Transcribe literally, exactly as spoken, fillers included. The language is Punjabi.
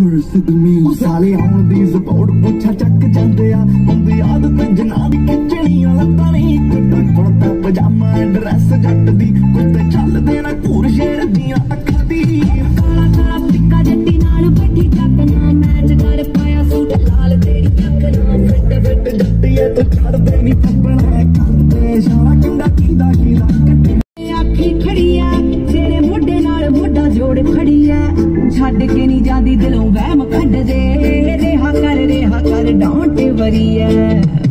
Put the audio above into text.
ਉਹ ਸਾਲੇ ਆਉਣ ਦੀ ਸਪੋਰਟ ਪੁੱਛਾ ਚੱਕ ਜਾਂਦੇ ਆ ਹੁੰਦੀ ਆਦਤ ਜਨਾ ਦੀ ਖਿੱਚਣੀਆਂ ਲੱਤਾਂ ਨਹੀਂ ਕੁੱਟਾ ਕੁੜਤਾ ਪਜਾਮਾ ਡਰੈਸ ਜੱਟ ਦੀ ਕੁੱਤੇ ਚੱਲਦੇ ਨਾ ਘੂਰ ਸ਼ੇਰ ਦੀਆਂ ਅੱਖਾਂ ਦੀ ਕਾਲਾ ਕਾਲਾ ਪਿੱਕਾ ਜੱਟੀ ਨਾਲ ਬੱਠੀ ਚੱਕ ਨਾ ਮੈਚ ਕਰ ਪਾਇਆ ਸੂਟ ਲਾਲ ਤੇਰੀ ਅੱਖ ਨਾ ਫਿੱਟ ਫਿੱਟ ਜੱਟੀਏ ਤੂੰ ਛੱਡਦੇ ਨਹੀਂ ਫੱਬਣਾ ਕਰਦੇ ਸ਼ਾਲਾ ਕਿੰਦਾ ਕੀਦਾ ਕੀਦਾ ਕੱਟੇ ਆਖੀ ਖੜੀ ਆ ਤੇਰੇ ਮੋਢੇ ਨਾਲ ਮੋਢਾ ਜੋੜ ਖੜੀ ਆ ਛੱਡ ਕੇ ਨਹੀਂ ਜਾਂਦੀ ਦਿਲੋਂ ਵਹਿਮ ਕੱਢ ਦੇ ਰਿਹਾ ਕਰ ਰਿਹਾ ਕਰ ਡਾਂਟ ਵਰੀ ਐ।